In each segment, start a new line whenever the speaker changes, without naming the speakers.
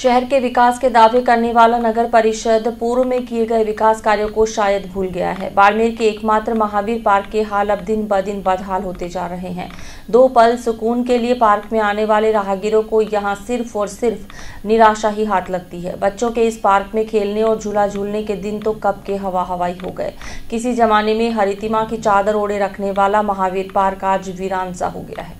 शहर के विकास के दावे करने वाला नगर परिषद पूर्व में किए गए विकास कार्यों को शायद भूल गया है। बाड़मेर के एकमात्र महावीर पार्क के हाल अब दिन ब दिन बदहाल होते जा रहे हैं। दो पल सुकून के लिए पार्क में आने वाले राहगीरों को यहां सिर्फ और सिर्फ निराशा ही हाथ लगती है। बच्चों के इस पार्क में खेलने और झूला झूलने के दिन तो कब के हवा हवाई हो गए। किसी जमाने में हरितिमा की चादर ओढ़े रखने वाला महावीर पार्क आज वीरान सा हो गया है।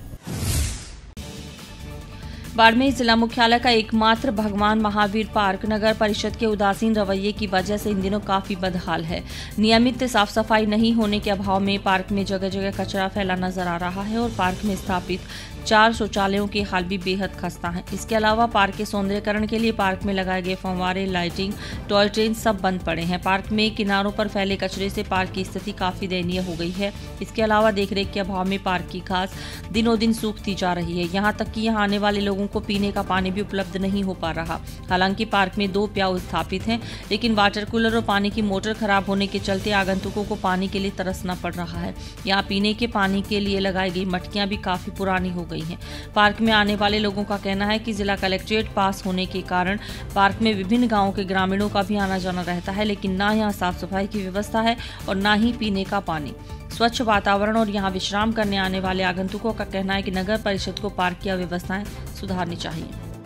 बाड़मेर जिला मुख्यालय का एकमात्र भगवान महावीर पार्क नगर परिषद के उदासीन रवैये की वजह से इन दिनों काफी बदहाल है। नियमित साफ सफाई नहीं होने के अभाव में पार्क में जगह जगह कचरा फैला नजर आ रहा है और पार्क में स्थापित 4 शौचालयों के हाल भी बेहद खस्ता हैं। इसके अलावा पार्क के सौंदर्यीकरण के लिए पार्क में लगाए गए फव्वारे, लाइटिंग, टॉय ट्रेन सब बंद पड़े हैं। पार्क में किनारों पर फैले कचरे से पार्क की स्थिति काफी दयनीय हो गई है। इसके अलावा देखरेख के अभाव में पार्क की घास दिनों दिन सूखती जा रही है। यहाँ तक कि यहाँ आने वाले लोगों को पीने का पानी भी उपलब्ध नहीं हो पा रहा। हालांकि पार्क में 2 प्याऊ स्थापित हैं, लेकिन वाटर कूलर और पानी की मोटर खराब होने के चलते आगंतुकों को पानी के लिए तरसना पड़ रहा है। यहाँ पीने के पानी के लिए लगाई गई मटकियां भी काफी पुरानी हो गई हैं। पार्क में आने वाले लोगों का कहना है कि जिला कलेक्ट्रेट पास होने के कारण पार्क में विभिन्न गांवों के ग्रामीणों का भी आना जाना रहता है, लेकिन ना यहाँ साफ सफाई की व्यवस्था है और ना ही पीने का पानी, स्वच्छ वातावरण और यहाँ विश्राम करने आने वाले आगंतुकों का कहना है कि नगर परिषद को पार्क की व्यवस्थाएं सुधारनी चाहिए।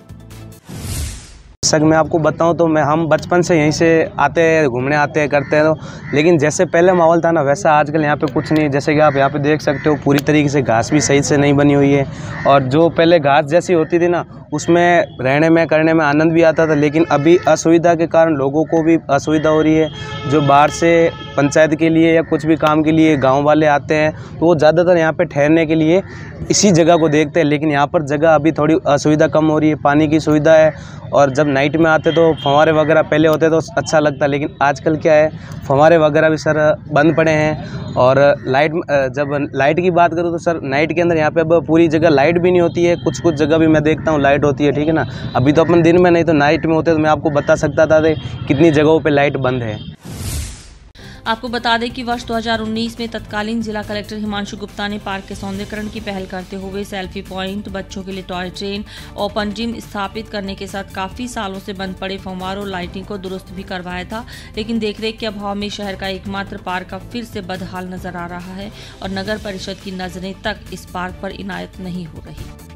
सर मैं आपको बताऊं तो हम बचपन से यहीं से आते हैं, घूमने आते हैं, करते हैं तो, लेकिन जैसे पहले माहौल था ना वैसा आजकल यहाँ पे कुछ नहीं। जैसे कि आप यहाँ पे देख सकते हो पूरी तरीके से घास भी सही से नहीं बनी हुई है और जो पहले घास जैसी होती थी ना उसमें रहने में करने में आनंद भी आता था, लेकिन अभी असुविधा के कारण लोगों को भी असुविधा हो रही है। जो बाहर से पंचायत के लिए या कुछ भी काम के लिए गांव वाले आते हैं तो वो ज़्यादातर यहाँ पे ठहरने के लिए इसी जगह को देखते हैं, लेकिन यहाँ पर जगह अभी थोड़ी असुविधा कम हो रही है। पानी की सुविधा है और जब नाइट में आते तो फव्वारे वगैरह पहले होते तो अच्छा लगता, लेकिन आजकल क्या है फव्वारे वगैरह भी सर बंद पड़े हैं। और जब लाइट की बात करूँ तो सर नाइट के अंदर यहाँ पे अब पूरी जगह लाइट भी नहीं होती है। कुछ कुछ जगह भी मैं देखता हूँ लाइट होती है, ठीक है ना। अभी तो अपन दिन में नहीं तो नाइट में होते तो मैं आपको बता सकता था कितनी जगहों पे लाइट बंद है।
आपको बता दें कि वर्ष 2019 में तत्कालीन जिला कलेक्टर हिमांशु गुप्ता ने पार्क के सौंदर्यीकरण की पहल करते हुए सेल्फी पॉइंट, बच्चों के लिए टॉय ट्रेन, ओपन जिम स्थापित करने के साथ काफी सालों से बंद पड़े फव्वारों और लाइटिंग को दुरुस्त भी करवाया था, लेकिन देखरेख के अभाव में शहर का एकमात्र पार्क अब फिर से बदहाल नजर आ रहा है और नगर परिषद की नजरें तक इस पार्क पर इनायत नहीं हो रही।